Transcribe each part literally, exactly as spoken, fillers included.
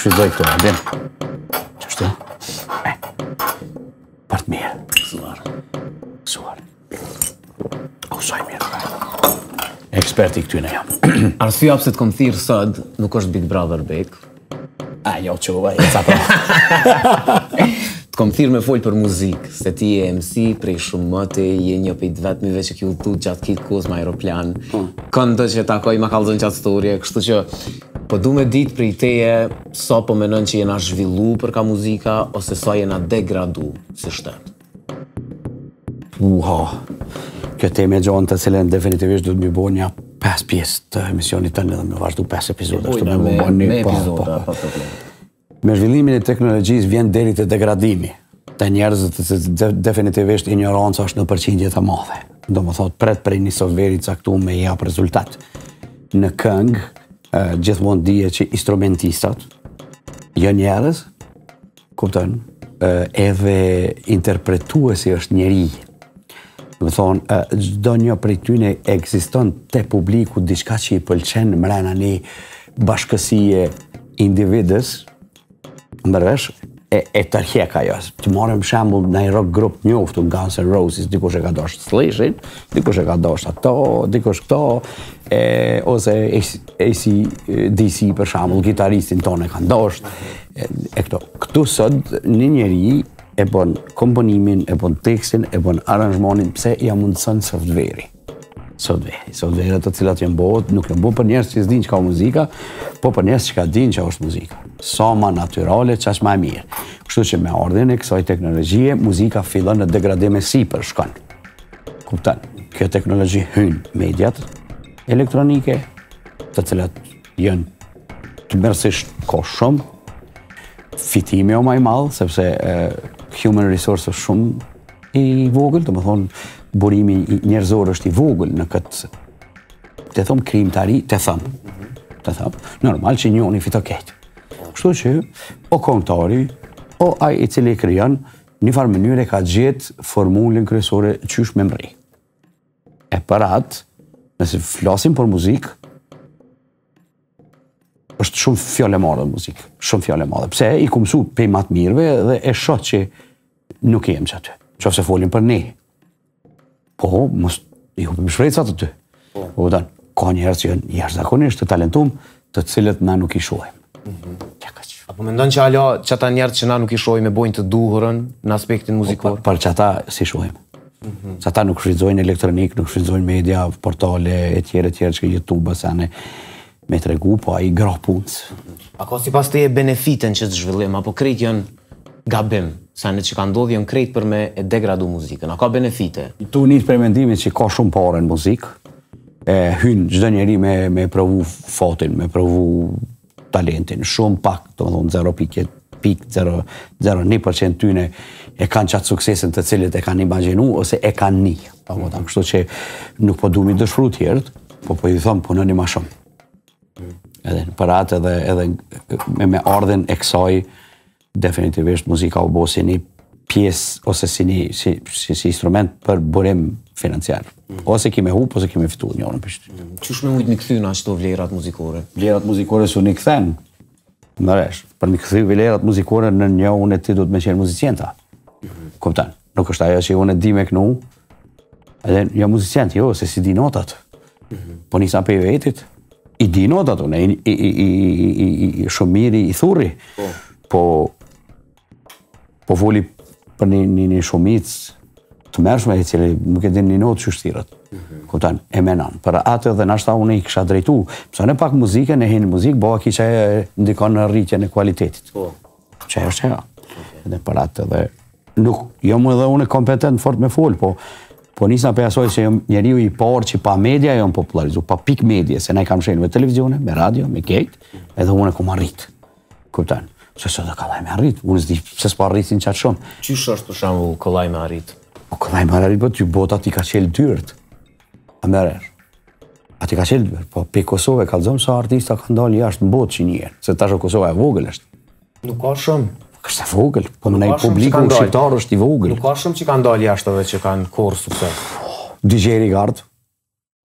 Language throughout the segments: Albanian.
shfrytëzoj këto, a din? Qështu? E, për të mirë. Suar. Suar. O, saj mirë. Eksperti këtyne jam. Arsyeja pse të kom thirrë sot nuk është Big Brother Bek. A, jo, quva, e ca pra. Të kom thirrë me folë për muzikë, se ti je M C prej shumë mëte, je një pejt vetëmive që ki udhtu gjatë kitë kohës me aeroplan. Këndo që takoj ma kalzën qatë storje, kështu që po du me ditë prej teje sa po menon që jena zhvillu për ka muzika, ose sa jena degradu si shtetë. Uha, kjo teme gjonë të cilën definitivisht du të mi bo një pesë pjesë të emisionit të në dhe me vazhdu pesë epizode. Bojna me, me epizoda, pa problem. Me zhvillimin e teknologjisë vjen deri te degradimi të njerëzit, se definitivisht ignoranca është në përqindje të madhe. Do më thot, pret prej një softveri caktuar me jap rezultat. Në këngë, gjithmonë dije që instrumentistat, jo njerëz, kupton, edhe interpretuesi është njeri. Do më thonë, çdo një prej tyne ekziston te publiku diçka që i pëlqen mrena një bashkësie individës, ndërvesh, e, e tërhjek ajo. Të marrim shembull në një rock grup njoftu, Guns N' Roses, dikush e ka dashur Slashin, dikush e ka dashur ato, dikush këto, e, ose A C D C për shembull, gitaristin tonë e kanë dashur. E, e këto. Këtu sot një njeri e bën komponimin, e bën tekstin, e bën aranzhmonin, pse ja mundson softveri. Softveri. Softverët të cilat janë bëhet, nuk janë bëhet për njerëz që s'dinë çka është muzika, po për njerëz që ka dinë çka është muzika. Sa ma naturale, qaq ma mirë. Kështu që me ardhin e kësaj teknologjie, muzika fillon në degradim e sipër shkon. Kupton? Kjo teknologji hyn mediat elektronike, të cilat janë të mërësisht ka shumë, fitimi o maj madhë, sepse human resource është shumë i vogël, të më thonë, burimi njerëzor është i vogël në këtë, të thomë krimtari, të thomë, të thomë, normal që njoni fito ketë. Kështu që, o këngëtari, o ai i cili krijon, një farë mënyrë e ka gjetë formulën kryesore qysh me mbri. E për atë, nëse flasim për muzikë, është shumë fjallë e madhe muzikë, shumë fjallë e madhe. Pse i ku mësu pej matë mirëve dhe e shoh që nuk jem që aty, që se folim për ne. Po, mos i hupim shprejcat aty. Po, dan, ka njerëz që janë jashtëzakonisht të talentum, të cilët na nuk i shohim. Apo mendon që ala që ata njerëz që na nuk i shohim e bojnë të duhurën në aspektin muzikor? Për që ata si shohim. Që ata nuk shfrytëzojnë elektronik, nuk shfrytëzojnë media, portale, e tjere, tjere, që YouTube, sa ne me tregu, po a i gra punës. A ka si pas të e benefiten që të zhvillim, apo krejt janë gabim, sa në që ka ndodhë janë krejt për me e degradu muzikën, a ka benefite? Tu njët për mendimin që ka shumë pare në muzikë, e hynë gjdo njeri me, me provu fatin, me provu talentin, shumë pak, të më thonë zero pik, zero virgulë një përqind tyne e kanë qatë suksesin të cilit e kanë imaginu, ose e kanë një. Kështu që nuk po du mi dëshfru tjerët, po po i thomë punën i ma shumë. Edhe në për atë edhe, edhe me, me ardhen e kësaj, definitivisht muzika u bo si një pjesë, ose si një si, si, si instrument për burim financiar. Ose kime hup, ose kime fitu njërën për shtë. Qysh me ujtë mi këthyna qëto vlerat muzikore? Vlerat muzikore su një këthen, më resh, për mi këthy vlerat muzikore në një unë e ti du të me qenë muzicienta. Kuptan, nuk është ajo që unë e di me kënu, edhe një muzicient, jo, se si di notat. Po nisa pe vetit, i di notat unë, i, i, i, i, i shumë miri, i thurri, po, po voli për një, një, një shumic të mërshme, i cili nuk e din një notë që shtirat, kuptan, e menan. Për atë dhe nashta unë i kësha drejtu, pësa në pak muzike, në hinë muzikë, bëha ki që e ndikon në rritje në kualitetit. Që e është që ja. Dhe për atë dhe nuk, jo më dhe unë kompetent fort me folë, po Po nisna për asoj që njeriu i parë që pa media janë popularizu, pa pik media, se ne kam shenë me televizione, me radio, me kejt, edhe unë e ku ma rritë. Kuptan, se së dhe këllaj me arrit, unë s'di se s'pa rritin qatë shumë. Qysh është për shembull këllaj me arrit? O këllaj me arrit, po që bota ti ka qelë dyrt. A mërër. A ti ka qelë dyrt, po pe Kosovë e kalzëm sa artista ka ndalë jashtë në botë që njerë, se tash o Kosovë e vogël është. Nuk ka shumë. Kështë e vogël, po në i publiku shqiptar është i vogël. Nuk ka shumë që kanë dalë jashtë dhe që kanë korë sukses. D J Rigard,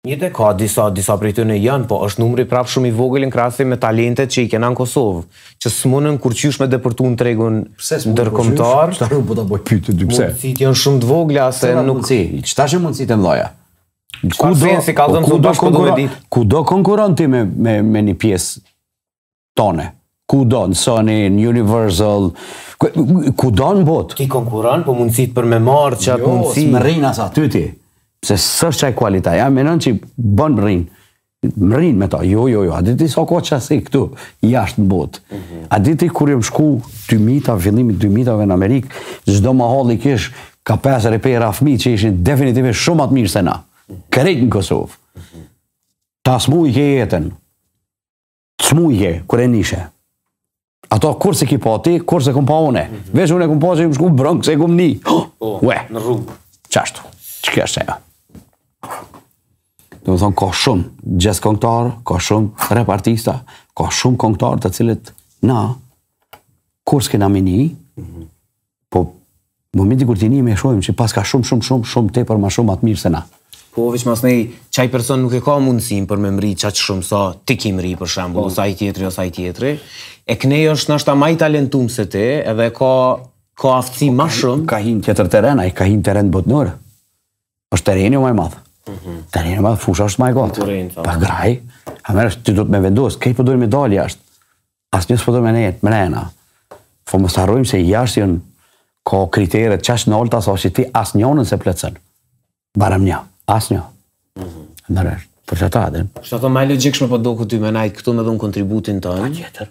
Njëte ka disa, disa prej tyre janë, po është numri prapë shumë i vogël në krahasim me talentet që i kena në Kosovë, që s'munën kur qysh me depërtu në tregun ndërkombëtar. Çfarë po ta bëj pyetje ty pse? Mundësit janë shumë të vogla se nuk çfarë është mundësitë e mëdha? Kudo si kallzon të bashkë do të ditë. Kudo konkuron ti me me me një pjesë tone. Kudo në Sony, në Universal, kudo në botë. Ti konkuron, po mundësit për me marrë që atë mundësi. Jo, më rrin as aty ti. Se s'është çaj kualita, ja menon që bën rrin. Më rrin me ta. Jo, jo, jo. A di ti sa ko qasi këtu, jashtë në botë. A di ti kur jam shku dy mijëta, fillimit dy mijëtave në Amerikë, çdo mahall i kish ka pesë repera fëmijë që ishin definitivisht shumë më të mirë se na. Krejt në Kosovë. Ta s'mu i ke jetën. S'mu i ke, kur e nishe. Ato kur se ki pa ti, kur se kom pa une. Vesh unë e kom pa që jem shku brëngë, se e kom ni. Ue, në rrugë. Qashtu, që kjo është e ja. Do më thonë, ka shumë jazz këngëtar, ka shumë rap artista, ka shumë këngëtar të cilët na, kur s'kena me një, po momenti kur t'i një me shojmë që pas ka shumë, shumë, shumë, shumë te për ma shumë atë mirë se na. Po, veç mas nej, qaj person nuk e ka mundësim për me mri qaq shumë sa ti ki mri, për shambull, ose aj tjetri, ose aj tjetri, e kënej është nashta maj talentum se ti, edhe ka, ka aftësi ma shumë. Ka hin tjetër teren, a i ka hin teren botnore. është tereni o maj madhë. Tereni o madhë, fusha është maj gotë. Pa graj, a mërë është, ty do të me vendosë, kej përdojnë me dalë jashtë. Asë njësë përdojnë me nejtë, me nejna. Fo më starojmë se jashtë jënë ka kriteret qash në olta, sa që ti asë njënën se plëcën. Barëm një, asë një. Mërë është, për që ta adin. Shtë ato maj logikshme po do këtë ty me najtë këtu me dhënë kontributin të Pa tjetër.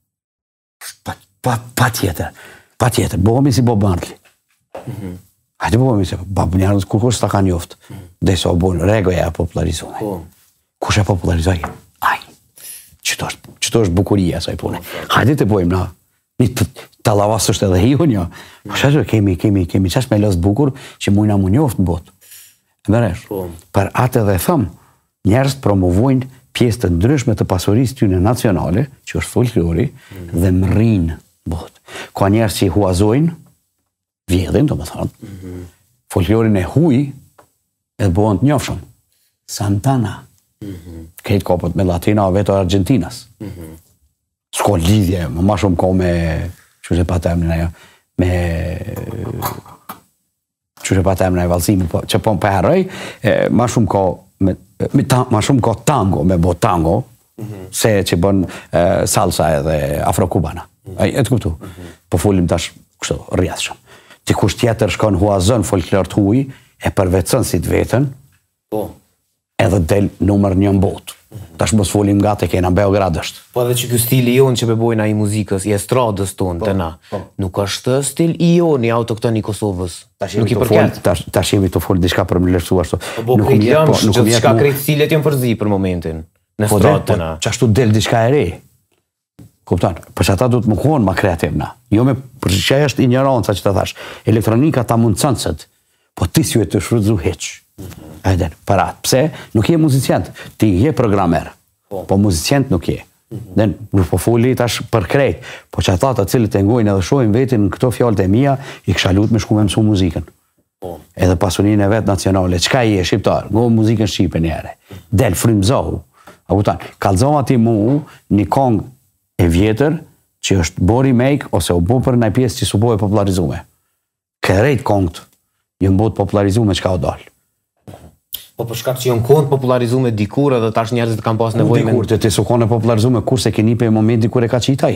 Pa tjetër. Pa tjetër, bohemi si Bob Marley. Hajde bohemi si Bob Marley, kur kush ta ka njoftë. Dhe so bon, regoja e popularizume. Kush e popularizoj? Aj. Qëto është bukuria saj pune. Hajde të bojmë na. Një të lavas është edhe hiu një. Shashtë kemi, kemi, kemi qash me lësë bukur që mujna mu njoftë në botë. Mërësh, për atë edhe thëmë, njerës promovojnë pjesë të ndryshme të pasurisë tyne nacionale, që është folklori, dhe më rrinë botë. Ka njerës që i huazojnë, vjedhin, do më thonë, folklorin e huj, edhe bëhen të njofshëm. Santana. Këtë kopët me Latina o veto Argentinas. S'ko lidhje, më ma shumë ko me, që se pa temnin ajo, me, që se pa temnin ajo valsimi, që po më përheroj, ma shumë ko, ma shumë ko tango, me bo tango, se që bën salsa edhe afro-kubana. E të kuptu. Po folim tash kështu, rrjathshëm. Ti kush tjetër shkon huazën folklor të huj, e përvecën si të vetën, edhe del numër një në botë. Tash mos folim nga të kena Beograd është. Po edhe që kjo stili jonë që bebojnë a i muzikës, i estradës tonë të na, nuk është stil i jonë i autokton i Kosovës. Nuk i përket. Tash jemi të folë diçka për më lërsu ashtu. Po bo krejt jam, që diçka krejt stilet jam përzi për momentin. Në estradë të na. Që ashtu del diçka e re. Kuptan, për që ata du të më konë ma kreativ na. Jo me, për që është ignoranca që të thash. Elektronika ta mund cënësët, po ti si e të shrudzu heq. Eden, për atë. Pse? Nuk je muzicient. Ti je programer. Po muzicient nuk je. Dhe nuk po foli tash për krejt. Po që ata të cilët e ngojnë edhe shojnë vetin në këto fjallët e mija, i kësha lut me shku me mësu muzikën. Edhe pasunin e vetë nacionale. Qka i e shqiptar? Ngo muzikën shqipe njere. Del, frimzohu. A kutan, kalzoma ti mu një kong e vjetër që është bori make ose u bo për nëj pjesë që su bo e popularizume. Kërejt kongët jënë bo të popularizume qka o dalë. Po për shkak që jënë kongët popularizume dikur edhe tash njerëzit kam pas nevoj me... Dikur, të të su kone popularizume kur se keni pe e momenti kur e ka qitaj.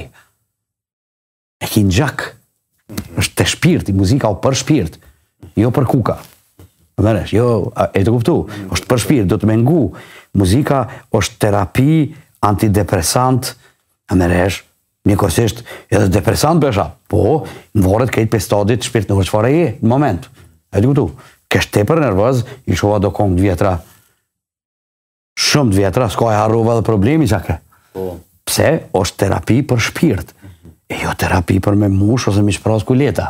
E ki në gjak. është të shpirt, muzika o për shpirt. Jo për kuka. Mëresh, jo, e të kuptu. është për shpirt, do të me ngu. Muzika është terapi antidepresant. Mëresh, njëkohësisht edhe depresant bësha. Po, në vorët kejt për stadit shpirt në qëfar e je, në moment. E të kuptu. Kesh te për nervëz, i shova do kongë të vjetra. Shumë të vjetra, s'ka e harrova dhe problemi qake. Pse, është terapi për shpirt. E jo terapi për me mush ose mi shpras kuleta.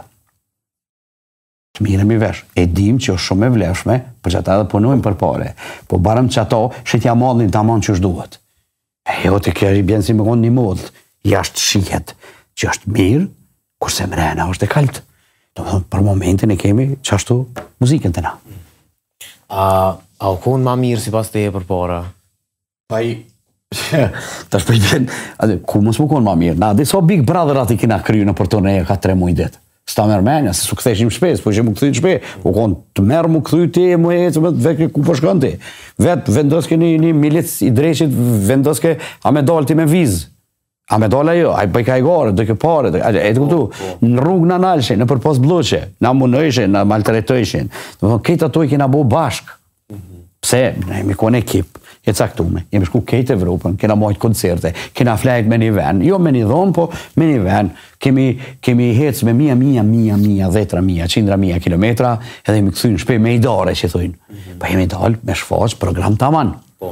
Të mirëm i vesh. E dim që është shumë e vlefshme, për që ata edhe punojmë për pare. Po barëm që ato, shqitja modhin të amon që është duhet. E jo të kërë i bjenë si me konë një modhë, jashtë shihet që është mirë, kurse mrena është e kaltë. Do më thonë, për momentin e kemi qashtu muzikën të na. A, A u konë ma mirë si pas të e për para? Pa i... Ta shpejtën, ku mos më konë ma mirë? Na, dhe so Big Brother ati kina kryu në për të neje ka tre muj dit. Sta merë menja, se su këtheshim shpes, po që mu këthy të shpe, po konë të merë mu këthy ti e mu e të vetë ku po shkën ti. Vetë vendoske një, një milic i dreqit, vendoske a me dalë ti me vizë. A me dalë ajo, a i bëjka i gore, dojke pare, e të kuptu, në rrugë në nalëshe, në përpos bloqe, në munëshe, në maltretojshin. Këtë ato i kina bo bashkë. Pse, ne jemi konë ekip, e caktume, jemi shku kejtë Evropën, kena mojtë koncerte, kena flajt me një ven, jo me një dhonë, po me një ven, kemi, kemi hecë me mija, mija, mija, mija, dhetra mija, qindra mija kilometra, edhe jemi këthyn shpe me i dare, që thujnë. Mm -hmm. Pa jemi dalë me shfaq program të aman. Po.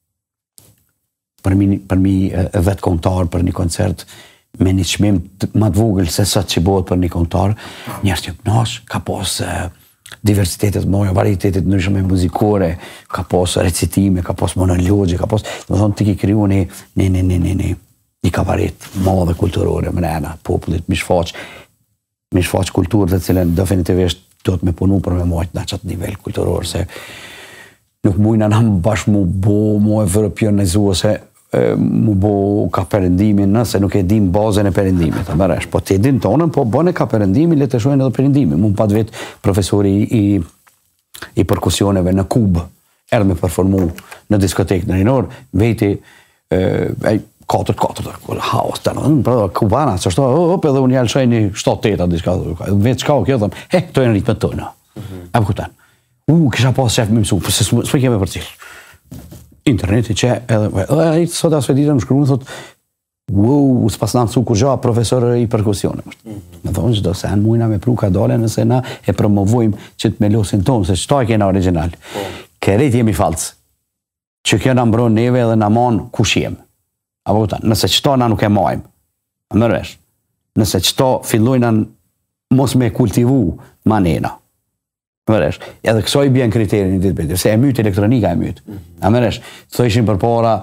Për mi, për mi vetë kontar, për një koncert, me një qmim më të vogël se sot që bëhet për një kontar, njerës që nash, ka pos diversitetet moja, varietetet ndryshme muzikore, ka pos recitime, ka pos monologje, ka pos, dhe më thonë të ki kriju një, një, një, një, një, një, një kabaret madhe kulturore, mrena, popullit, mi shfaq, mi shfaq kulturë dhe cilën definitivisht do të me punu për me mojtë në qatë nivel kulturor, se nuk mujna në bashkë mu bo, mu e vërëpionizu, se mu bo ka përëndimin nëse nuk e dim bazën e përëndimit, po të edin tonën, po bëne ka përëndimin, le të shojnë edhe përëndimin. Mu më pat vetë profesori i, i perkusioneve në Kubë, erë me performu në diskotekë në rinor, veti e, katër, katër, haos të në, kubana, që shto, op, edhe unë jelë shajnë një shtatë teta, vetë shka o kjo, thëmë, he, këto e në ritme të në. E më kutan, u, kisha pas shef me mësu, se s'me keme për cilë. Interneti që edhe, e sot asë ditë më shkruun, thot, wow, s'pas në mësu kur gja profesor i perkusione. Me thonë që do se në mujna me pru ka dole nëse na e promovojmë që të melosin tonë, se qëta e kena original. Kërejt jemi falcë, që kjo në mbron neve edhe në manë kush jem. Apo këta, nëse qëta na nuk e majmë, a mërvesh, nëse qëta fillojnë mos me kultivu ma nena. Mëresh, edhe këso i bjen kriterin një ditë bëjtë, se e mytë elektronika e mytë. A mëresh, të ishin për para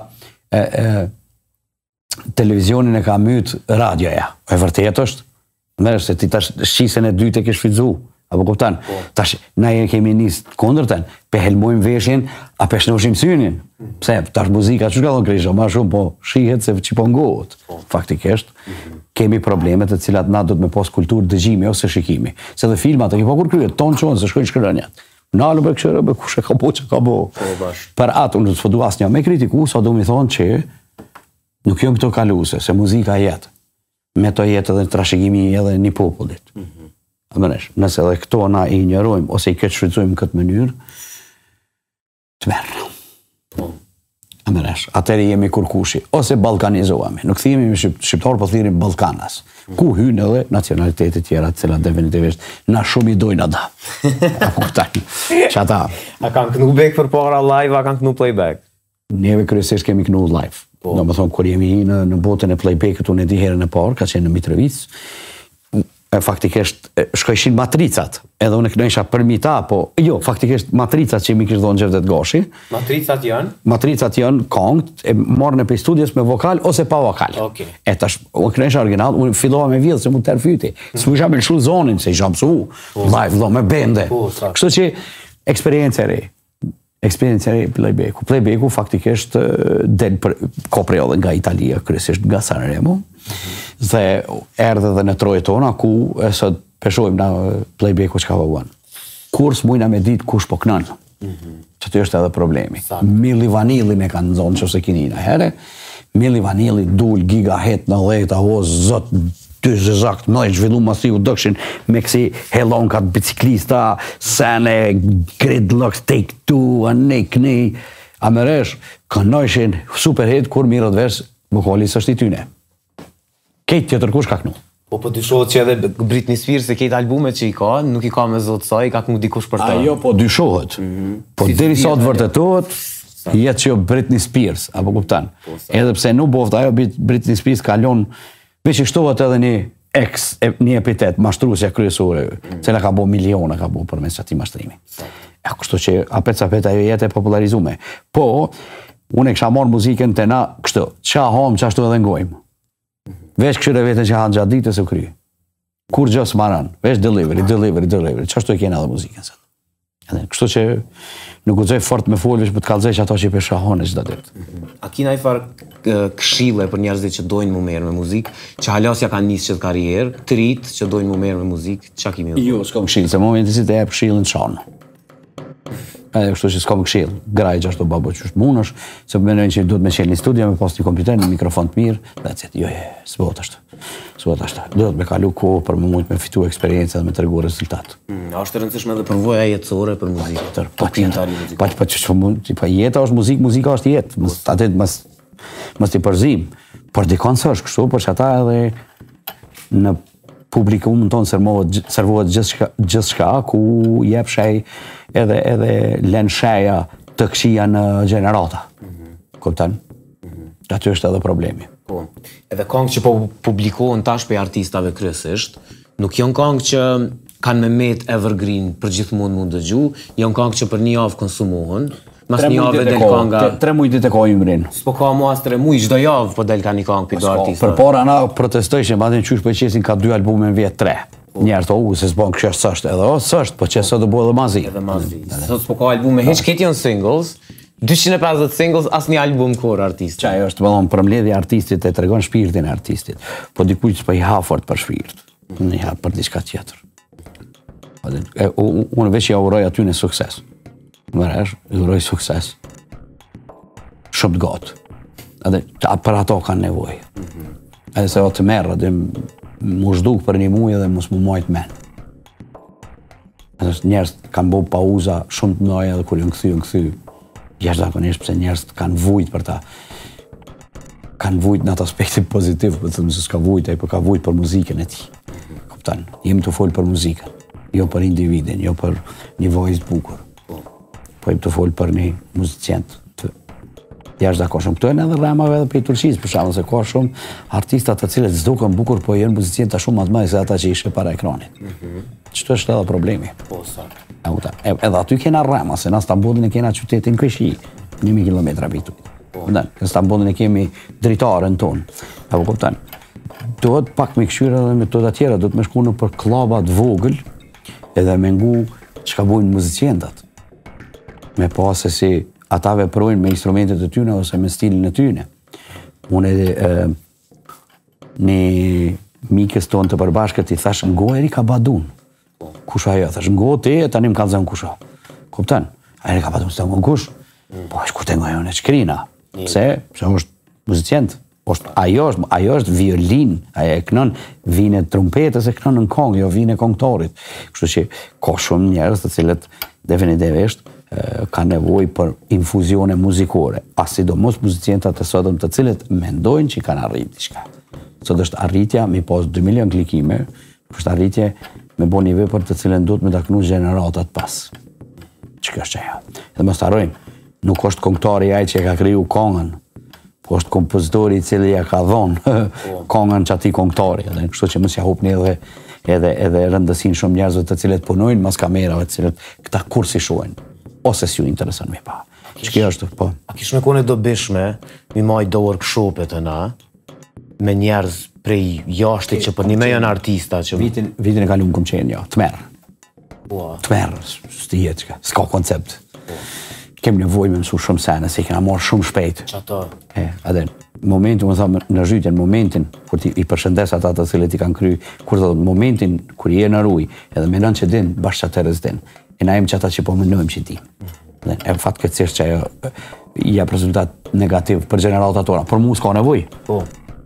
televizionin e ka mytë radioja. E vërtet është, mëresh, se ti tash shqisen e dytë e kish fidzu. Apo kuptan, tash, na e kemi njës kondërten, pe helmojmë veshin, a pe shnoshim synin. Pse, tash muzika, që ka dhënë krisho, ma shumë, po shihet se që po ngohet. Faktikisht, kemi problemet të cilat na do të me pos kulturë dëgjimi ose shikimi. Se dhe filmat e ki po kur kryet, tonë qonë, se shkojnë shkërënjat. Nalë be këshërë, be kushe ka po që ka bo. Për atë, unë të fëdu asë një me kritiku, sa do mi thonë që nuk jom këto kaluse, se muzika jetë. Me to jetë edhe trashëgimi edhe një popullit. Mënesh, nëse edhe këto na i njërojmë, ose i këtë shfrytëzojmë këtë mënyrë, të merë. Mënesh, atëri jemi kurkushi, ose balkanizohemi. Nuk thimi me shqiptarë, po thirim Balkanas. Ku hynë edhe nacionalitetit tjera, cilat definitivisht na shumë i dojnë ada. A kuptajnë, që ata. A kanë kënu back për para live, a kanë kënu playback? Neve kryesisht kemi kënu live. Do më thonë, kur jemi në, në botën e playback-ët, unë e di herën e parë, ka qenë në Mitrovic, faktikisht shkojshin matricat, edhe unë e kënojsha përmi ta, po, jo, faktikisht matricat që mi kishtë dhonë Gjevdet Gashi. Matricat janë? Matricat janë kongët, e marrën e për studios me vokal ose pa vokal. E tash, unë kënojsha original, unë fillova me vjedhë se mund të tërfyti. Së më isha me lëshu zonin, se isha mësu, live, do, me bende. Kështu që, eksperiencë e re, eksperiencë e re Playbacku. Playbacku faktikisht del kopre edhe nga Italia, kryesisht nga Sanremo, dhe erdhe dhe në troje tona, ku e sot peshojmë na Playbacku që ka vëguan. Kur s'mujna me ditë kush po kënën, që të është edhe problemi. Mili Vanili me kanë nëzonë që se kinina here, Mili Vanili dul gigahet në dhejta, o zot, dy zëzakt, më dhe zhvillu masivu dëkshin me kësi helonkat, biciklista, sene, gridlocks, take two, anej, kënej, a mëresh, kënojshin superhit kur mirët vers, vokalis është i tyne. Kejtë tjetër kush ka kënu. Po po dyshohet që edhe Britney Spears e kejtë albumet që i ka, nuk i ka me zotë saj, i ka kënu dikush për ta. Ajo po dyshohet. Po deri sot vërtetohet, jetë që jo Britney Spears, apo kuptan. Edhe pse nuk boft, ajo Britney Spears kalon, veç i shtohet edhe një ex, një epitet, mashtrusja kryesore, cila ka bo miliona, ka bo për mes qëti mashtrimi. E kështu që apet sa apet ajo jetë e popularizume. Po, unë e kësha marë muzikën të na, kështu, qa hom, qa shtu edhe ngojmë. Vesh këshyre vetën që hanë gjatë ditë e se kry. Kur gjësë maran, vesh delivery, delivery, delivery, qa shtu e kena edhe muzikën së. Edhe, kështu që nuk guxoj fort me folësh për të kallëzoj ato që i shahon çdo ditë. A kina i farë këshille për njerëzit që dojnë mu merë me muzikë, që halasja kanë nisë që të karrierë, të rritë që dojnë mu merë me muzikë, që kimi u? Jo, s'kam këshillë, se momenti si të jep këshillën çon. Edhe kështu që s'kam këshillë, graj gjashtu babo që është munësh, se mendojnë që duhet me qenë një studio, me pas një kompjuter, një mikrofon të mirë, dhe të jo, jo, s'bot ashtu. S'bot ashtu. Duhet me kalu kohë për më mujt me fitu eksperiencë dhe me tregu rezultat. A është e rëndësishme edhe përvoja jetësore për muzikë? Pa tjetër, pa pa që mund, pa jeta është muzikë, muzika është jetë, mos atë mos mos t'i përzim. Por dikon së është kështu, por që ata edhe në publikumin tonë servohet servohet gjithçka gjithçka ku jep shej edhe edhe lën sheja të këqija në gjenerata. Kupton? Aty është edhe problemi. Po. Edhe këngë që po publikohen tash për artistave kryesisht, nuk janë këngë që kanë me met evergreen për gjithmonë mund dëgju, janë këngë që për një javë konsumohen, mas një javë del kënga. Tre muaj ditë ko imrin. S'po ka mua as tre muaj, çdo javë po del ka një këngë për do artista. Përpara na protestojshin, madje qysh po qesin ka dy albume në vjet tre. Njerë të u, se s'bon kështë s'është, edhe o s'është, po që sot do bëhe dhe mazi. Edhe mazi. Sot s'po ka albume, heq këtë janë singles, dyqind e pesëdhjetë singles, as një album kur artist. Qaj është, bëllon, përmledhja artistit e tregon shpirtin e artistit, po dikuj që po i hafort për shpirt, në i ha për diçka tjetër. Unë veç ja uroj aty në sukses. Mëresh, i uroj sukses. Shumë të gotë. Edhe, për ato kanë nevojë. Edhe se o të merë, edhe mu zhduk për një muaj dhe mos mu majt men. Edhe njerës kanë bo pauza shumë të mdoja dhe kur jënë këthy, jënë këthy. Jashtëzakonisht pëse njerës kanë vujt për ta. Kanë vujt në atë aspektin pozitiv, për të thëmë se s'ka vujt, ai për ka vujt për muzikën e ti. Kuptan, jemi të folë për muzikën, jo për individin, jo për një vojës të bukur. Po jemi të folë për një muzicient të jashtëzakonshëm. Këto janë edhe rremave edhe për Turqisë, për shembull, se ka shumë artista të cilët s'duken bukur, po janë muzicienta shumë më të mëdhenj se ata që ishin para ekranit. Çto është edhe problemi. Po sa. Edhe aty kena rrema, se në Stambollin e kena qytetin Kryshi, një mijë kilometra vitu. Në Stambollin e kemi dritarën tonë. Apo kupton? Duhet pak me këshyra edhe metoda tjera, duhet me shku në për klaba të vogël, edhe me ngu çka bojnë muzicientat. Me pas se si ata veprojnë me instrumentet e tyne ose me stilin e tyne. Unë edhe një mikës tonë të përbashkët i thash ngo Erika Badun. Kusha ajo, thash ngo ti e tani më ka zënë kusha. Kupton? Erika Badun s'të ngon kush? Po është kur të ngojon e qkrina. Pse? Pse është muzicient. Ajo është, ajo është violin, ajo e kënon vine trumpetës e kënon në kongë, jo vine kongëtorit. Kështu që ka shumë njerëz të cilët definitivisht ka nevoj për infuzione muzikore, as sidomos muzicientat e sotëm të cilët mendojnë që kanë arrit diçka. Sot është arritja me pas dy milion klikime, është arritje me bo një vepër të cilën duhet me daknu gjeneratat pas. Çka është ajo? Dhe mos harrojmë, nuk është këngëtari ai që e ka kriju kongën, po është kompozitori i cili ja ka dhonë kongën që ati këngëtari. Kështu që mos ja hupni edhe edhe edhe rëndësin shumë njerëzve të cilët punojnë mas kamerave, të cilët këta kur si shohin, ose si ju intereson me pa. Ç'kjo është, po. A kish me kone do bishme, mi maj do workshopet e na, me njerëz prej jashtë që për një me janë artista që... Vitin, vitin e kaluam kom qenë, jo, të merë. Të merë, s'ti jetë qka, s'ka koncept. Kem nevoj me mësu shumë sene, se i kena marrë shumë shpejt. Qato? E, adhe, momentin, më thamë, në zhytjen, momentin, kur ti i përshëndes ata të cilët i kanë kry, kur të momentin, kur i e në ruj, edhe menon që din, bashkë qatërës din, e na jem që ata që po menojmë që ti. Dhe, e fatë këtësisht që ajo, i jep rezultat negativ për generatat tona, për mu s'ka nevoj. Po.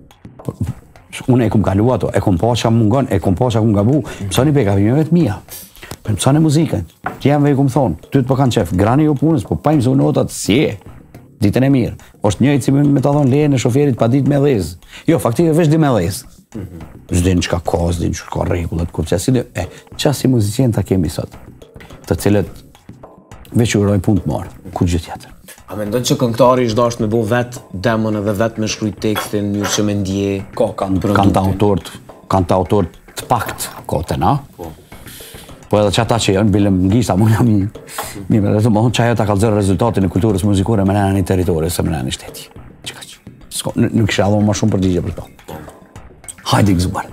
Unë e kum kalu ato, e kum pa që mungon, e kum pa që kum gabu, mësoni pe gabimeve të mija. Për mësone muzikën, që jam vej kumë thonë, ty të po kanë qef, grani jo punës, po pa i mësu notat, si e, ditën e mirë. Oshtë njëjtë si me ta thonë leje në shoferit pa ditë me dhezë. Jo, faktike veç di me dhezë. Zdi në qka ka, zdi në qka regullat, kur që si dhe, e, qa si muzicien ta kemi sot, të cilët veç uroj punë të marë, kur gjithë tjetër. A me ndonë që këngëtari ishtë dashtë me bo vetë demon edhe vetë me shkruj tekstin, njërë që me ndje, ka, kanë të autorët, kanë të autorët të pakt, ka të na. Po edhe që ata që janë, bilëm ngisa, mu jam një, një me rëzëm, unë që ajo ta kalëzërë rezultatin e kulturës muzikore me nëna një teritori, se me nëna një shteti. Qika që, nuk ishe adhonë ma shumë përgjigje për to. Hajdi gëzuar.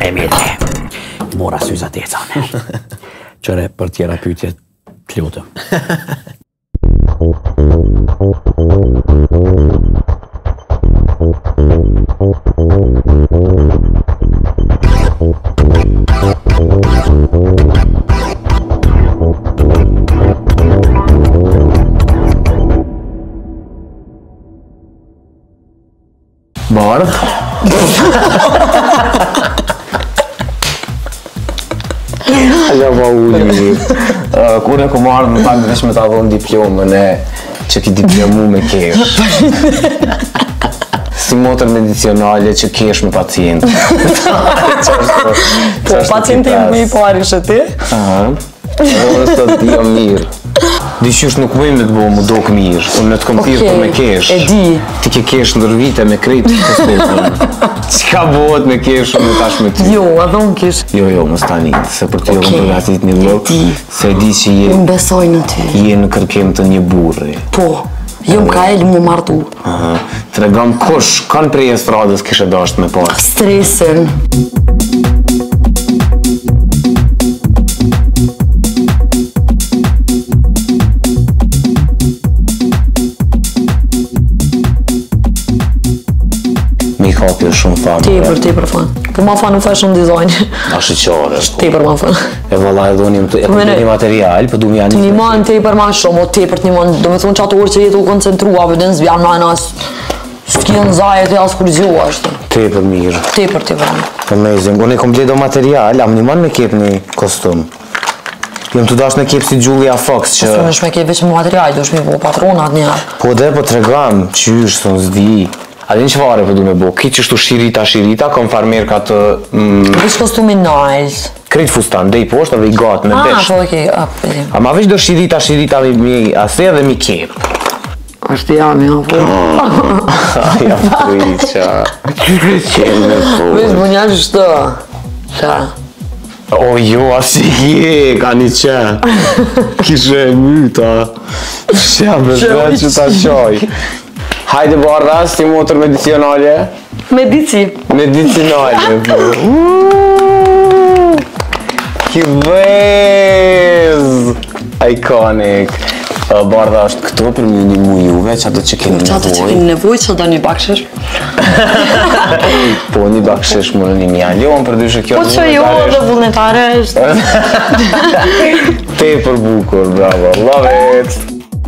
E mirë, mora syza tecane. Qëre për tjera pyetje, të lutëm. Bardh? Ajo pa uli. Kur e ku marrë më pak vesh me ta dhonë diplomën e që ki diplomu me kesh. Si motër medicinale që kesh me pacient. Po, pacientin më i pari shë ti? Aha. Unë sot di jam mirë. Dyqysh nuk mëjmë me të bo mu dok mirë. Unë në të kom thirë për me kesh. E di. Ti ke kesh ndër vite me krejt Qka bëhet me kesh unë tash me ty? Jo, edhe unë kish. Jo, jo, mos tani, se për ty okay. Unë përgatit një lëk, se di që je... Unë besoj në ty. Je në kërkem të një burri. Po, jo më ka elë mu martu. Aha, të regam kush, kanë prej estradës kishe dasht me pas? Stresin. Kapje shumë fanë. Tepër, tepër fanë. Po ma fanë në fashion design. Ashtë qare. Tepër ma fanë. E vëlla e do një një material, për du më janë një... Të një manë tepër ma shumë, o tepër të një manë, do me thonë qatë orë që jetu koncentrua, për dhe në zbjam në asë, s'ki në zajet e asë kur gjoha, ashtë. Tepër mirë. Tepër, tepër mirë. Amazing. Unë e kom bledo material, am një manë me kep një kostum. Jëm të dash me kep si Julia Fox që... Kostum është me kep veç me material, do është me po patronat një. Po dhe po të regam, qysh, të nëzdi. A din që fare për du me bo, ki që shtu shirita shirita, kom farmer ka të... Vish kostumin nice. Krejt fustan, dhe i poshtë dhe i gatë me besht. Ah, po okej, a, pëllim. A ma vish do shirita shirita mi ase dhe mi kep. Ashtë jam, jam, po. Ja, friqa. Qenë me po. Vish më njështë shtë. Qa? O jo, asi je, ka një që. Kishe e myta. Shja me zhe që ta qoj. Hajde Bardha, si motër medicinale? Medici. Medicinale, po. Ki vez! Iconic. Bardha është këto për një një mu juve, që ato që keni nevoj. Që ato që keni nevoj, që do një bakshesh? Po, një bakshesh më në një mjallë. Jo, më përdyshe kjo po që jo, dhe vullnetare është. Te për bukur, bravo. Love it!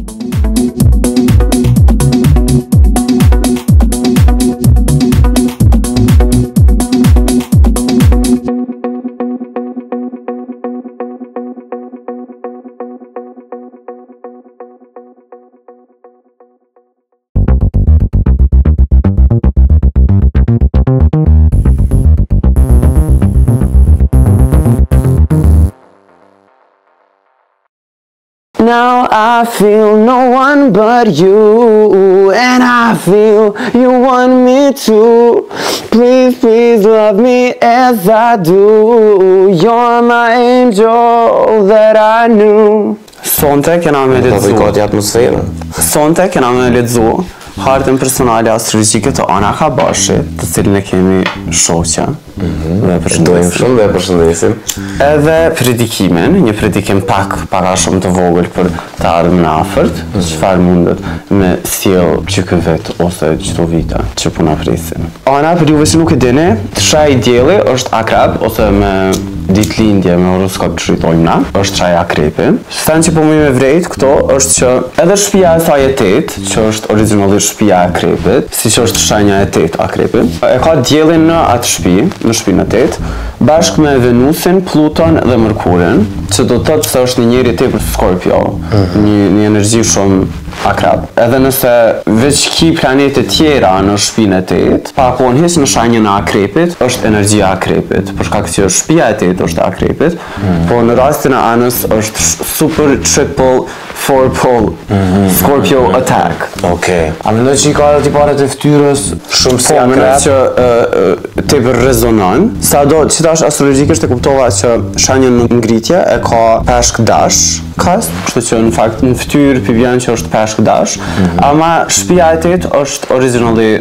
Now I feel no one but you, and I feel you want me to. Please, please love me as I do. You're my angel that I knew. Sonte kena me letëzu. Sonte kena me letëzu hartën personale astrologjike të Ana Kabashit, të cilën e kemi shoqja. Dhe përshëndesim shumë dhe përshëndesim. Edhe predikimin, një predikim pak para shumë të vogël për të ardhmë në afërt, çfarë mundet me sjell që ky vet ose çdo vite që po na presin. Ana, për juve që nuk e dini, Traja i Dielli është akrep ose me ditëlindje me horoskop që shritojmë na, është Traja Akrepi. Sen që po më me vrejt këto është që edhe shtëpia e saj e tetë, që është originalisht shtëpia e Akrepit, si që është shenja e tetë Akrepit, e ka Diellin në atë shtëpi, në shtëpinë e tetë, bashkë me Venusin, Pluton dhe Mërkurin, që do të thotë se është një njeri tepër Scorpio, një, një energji shumë Akrep. Edhe nëse veç ki planete tjera në shtëpinë e tetë, pa kohen hiç në shenjën e Akrepit, është energjia e Akrepit, për shkak se shtëpia e tetë është Akrepit, mm. po në rastin e Anës është super triple four pole mm-hmm. Scorpio mm-hmm. attack. Okej. Okay. A mendoj që i ka edhe tiparet e fytyrës shumë si Akrep? Po, mendoj që uh, tepër rezonon. Sado që tash astrologjikisht e kuptova që shenjën në ngritje e ka peshk dash, kast, kështu që në fakt në fytyrë pi vjen që është peshk dash, mm-hmm. ama shtëpia e tetë është originally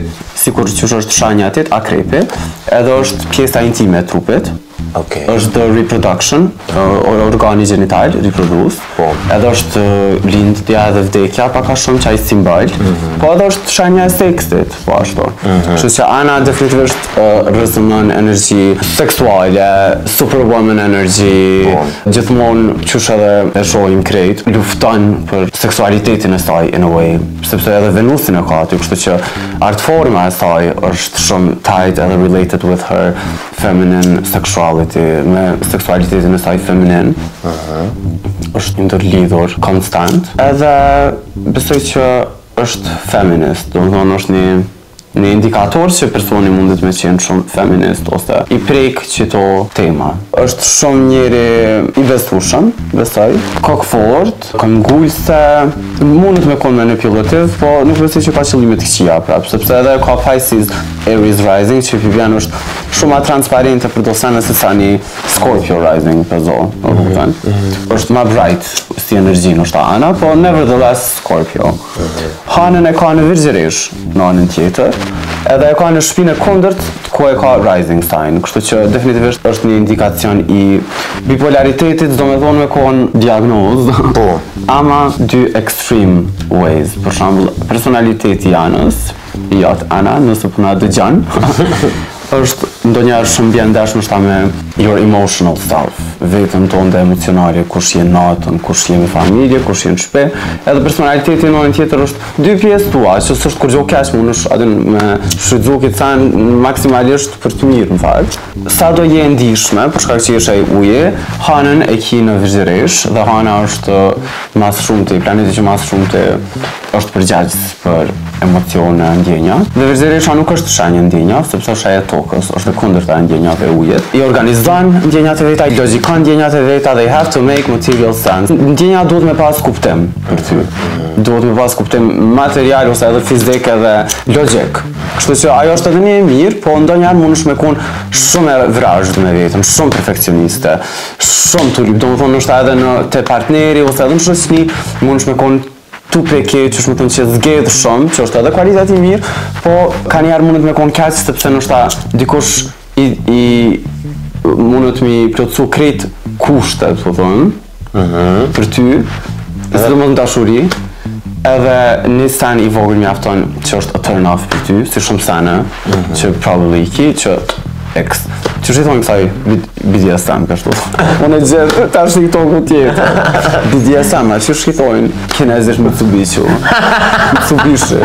sikur që është shenja e tij, akrepi, edhe është pjesa intime e trupit. Okej. Është reproduction, uh, organi gjenital, reproduce. Po. Edhe është uh, lindja dhe vdekja, pak a shumë që ai simbol. Mhm. Po edhe është shenja e seksit, po ashtu. Kështu që ana definitivisht uh, rrezikon energji seksuale, superwoman energy, Po. gjithmonë qysh edhe e shohim krejt, lufton për seksualitetin e saj in a way, sepse edhe Venusin e ka aty, kështu që artforma e saj është shumë tied edhe related with her feminine sexuality, me seksualitetin e saj feminin. Është ndërlidhur konstant. Edhe besoj që është feminist, do të thonë është një një indikator që personi mundet me qenë shumë feminist ose i prek qëto tema. Është shumë njëri i besueshëm, besoj, kokfort, këmbgulse, mundet me qenë manipulativ, po nuk besoj që ka qëllime të këqija prap, sepse edhe ka Pisces Aries rising që vjen është shumë ma transparente për dosane se sa një Scorpio rising për zo, po kupton. Është ma bright si energji është ana, po nevertheless Scorpio. Hanën e ka në Virgjërish, në anën tjetër, edhe e ka në shtëpinë e kundërt ku e ka rising sign, kështu që definitivisht është një indikacion i bipolaritetit, do me thonë me konë diagnozë, Po. ama dy extreme ways, për shembull personaliteti i anës, i atë ana, nëse puna dëgjon, është ndonjëherë shumë bjen dash ndoshta me your emotional self, vetëm tonë emocionale, kush je natën, kush je me familje, kush je në shtëpi, edhe personaliteti në anën tjetër është dy pjesë tua, që s'është kur gjë keq, mund është atë me shfrytzu këtë san maksimalisht për të mirë në fakt. Sa do je ndihshme, për shkak që je ai uje, hanën e ki në Virgjërish dhe hana është mas shumëti, planeti që mas shumëti është përgjegjës për emocione, ndjenja. Dhe Virgjërisha nuk është shenjë ndjenja, sepse është ajo tokës, është e kundërta e ndjenjave e ujit. I organizon ndjenjat e veta, i logjikon ndjenjat e veta, they have to make material sense. Ndjenja duhet me pas kuptim për ty. Duhet me pas kuptim material ose edhe fizik edhe logjik. Kështu që ajo është edhe një e mirë, po ndonjëherë mundesh me qenë shumë e vrazhd me veten, shumë perfekcioniste, shumë tulip, domethënë është edhe në te partneri ose edhe në shoqëri mundesh me qenë tu peke, që është më thënë që zgedh shumë, që është edhe kualitet i mirë, po ka njerë mundet me konë keq, sepse nështë dikush i, i mundet mi plotësu krejt kushtet, po thënë, për ty, dhe më të dashuri, edhe një sen i vogël mjafton që është a turn off për ty, si shumë sene, që probably i ki, që X. Që shqitojnë kësaj B D S M, kështu. Unë e gjithë, ta është një toku tjetë. B D S M, a që shqitojnë kinezisht Mitsubishi. Mitsubishi.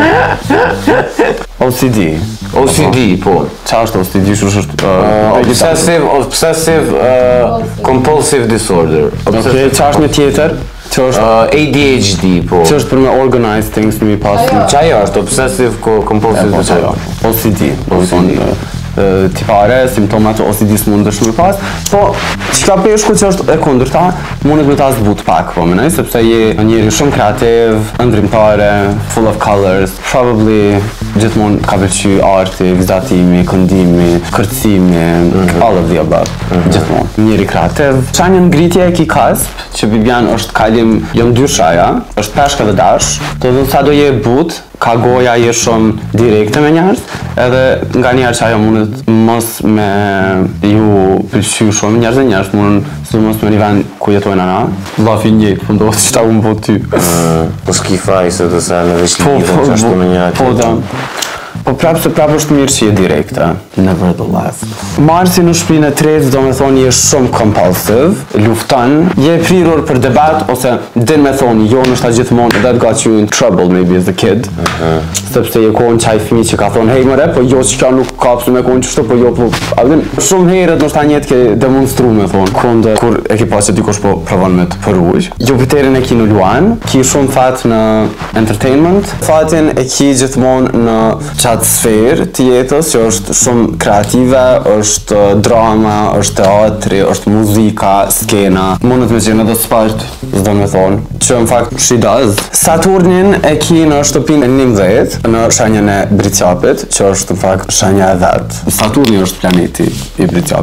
O C D. O C D, po. Qa është O C D? Obsessive, obsessive compulsive disorder. Okej, qa është një tjetër? Që është A D H D, po. që është për me organize things në mi pas. Qajo është obsessive compulsive disorder. O C D. O C D. Tipare, simptomat O C D-s mund është me pas, po qka peshku që është e kundërta, mundet me ta zbut pak, po menoj, sepse je njeri shumë kreativ, ndrimtare, full of colors, probably gjithmonë ka pëlqy arti, vizatimi, këndimi, kërcimi, all of the above, gjithmonë. Njeri kreativ. Shenjën ngritje e ki kasp, që Bibian është kalim, jëm dy shaja, është peshka dhe dash, të dhe sa do je but, ka goja je shumë direkte me njerës, edhe nga njerë që ajo mundet mos me ju pëlqy shumë njerës dhe njerës mundet së mos me një vend ku jetojnë ana, lafi njët, po ndohë që ta unë po ty. Po s'ki faj se të se në veç lidhën që ashtu me një Po da. Po prapë se prapë është mirë që je direkte, nevertheless. Marsi në shpinë e tretë, do me thonë, je shumë compulsive, lufton, je prirur për debat, ose din me thonë, jo nështë ta gjithmonë, that got you in trouble maybe as a kid, sepse je konë qaj fëmi që ka thonë, hej mëre, po jo që ka nuk kapsu me konë qështu, po jo, po, adin, shumë herët nështë ta njetë ke demonstru me thonë, kunde, kur e ki pas që dikush po provon me të përruj. Jupiterin e ki në Luan, ki shumë fat në entertainment, fatin e ki gjithmonë në qatë sferë të jetës, që është shumë kreative, është drama, është teatri, është muzika, skena, mundet me qenë edhe sport, s'do me thonë, që në fakt she does. Saturnin e ki në shtëpinë e njëmbëdhjetë, në shenjën e Britqapit, që është në fakt shenja e vetë. Saturni është planeti i Britqapit.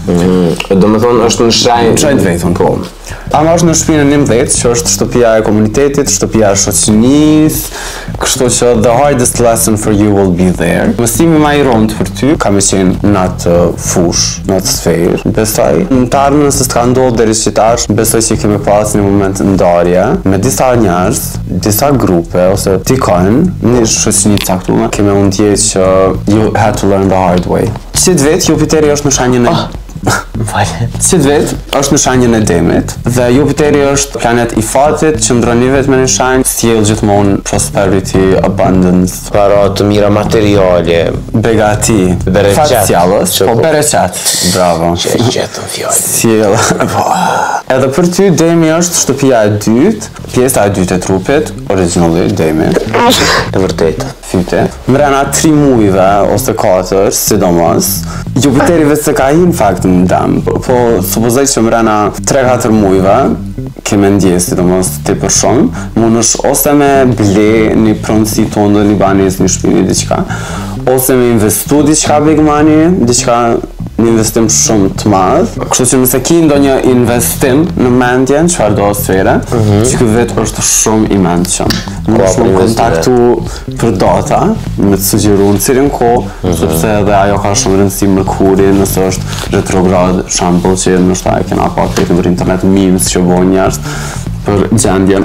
Do me thonë është në shrajnë... Në shrajnë të vetën, po. Ama është në shtëpinë e njëmbëdhjetë, që është shtëpia e komunitetit, shtëpia e shoqënisë, kështu që the hardest lesson for you will be there. Mësimi më i rëndë për ty ka më qenë në atë fushë, në atë sferë. Besoj, në të ardhmen se s'ka ndodhur deri që tash, besoj që kemi pasur një moment ndarje me disa njerëz, disa grupe ose dikon në shoqëni të caktuar, kemi u ndjej që you had to learn the hard way. Si të vet, Jupiteri është në shenjën e Si të vet, është në shenjën e Demit dhe Jupiteri është planet i fatit që ndron një vetëm në shenjë, sjell gjithmonë prosperity, abundance, para të mira materiale, begati, bereqet, po bereqet, bravo. Që e gjetën fjallë. Sjell, po. Edhe për ty, Demi është shtëpia e dytë, pjesa e dytë e trupit, originally Demi. E vërtetë. Fyte. Mrena tri mujve ose katër, sidomos, Jupiteri vetë se ka hi në fakt në dam, po, po supozoj që mrena tre katër mujve, keme ndje, sidomos ti për shumë, mund është ose me ble një pronësi tonë dhe një banis, një shpini, diqka, ose me investu diqka big money, diqka një investim shumë të madhë. Kështu që nëse ki ndonjë investim në mendjen, çfarë do sfere, që ky vetë është shumë i mendshëm. Mund të shumë kontaktu për data, me të sugjeru në cilin kohë, sepse edhe ajo ka shumë rëndësi Mërkuri, nëse është retrograd, shembull që nështë e kena pa këtë për internet memes që bojnë njerëz për gjendjen.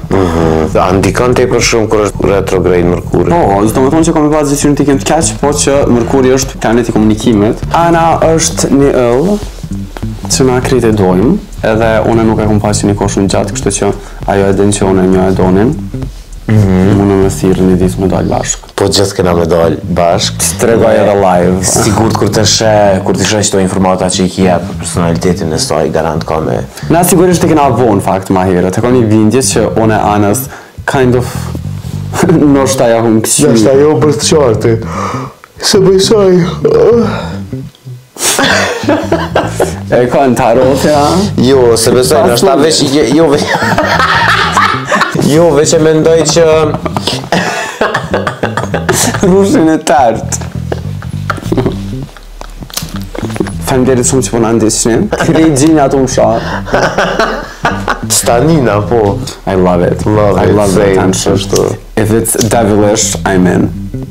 A ndikon te për shumë kur është retrograde Mërkuri? Po, do të thonë që kam pas gjithë të kem të keq, po që Mërkuri është planeti i komunikimit. Ana është një ëll që na krejt e dojmë, edhe unë nuk e kom pasur një kohë shumë gjatë, kështu që ajo e din që unë e një e donin. Unë me thirë një ditë me dalë bashkë. Po gjithë kena me dalë bashkë. Të tregoj edhe live. Sigurt kur të shë, kur të shë qëto informata që i kje për personalitetin e saj, garant ka me... Na sigurisht të kena bo në fakt ma herët. E ka një bindje që unë e anës kind of... nështë aja hun këqy. Nështë ajo për të qartë. Se besoj... E ka në tarot, ja? Jo, se besoj, nështë ta veç... Jo, veç... Jo, veç e mendoj që... Rushin e tartë. Faleminderit shumë që po na ndiqni. Kri gjinja të më sharë. Stanina, po. I love it. Love I it. love the Same, attention. ashtu. If it's devilish, I'm in.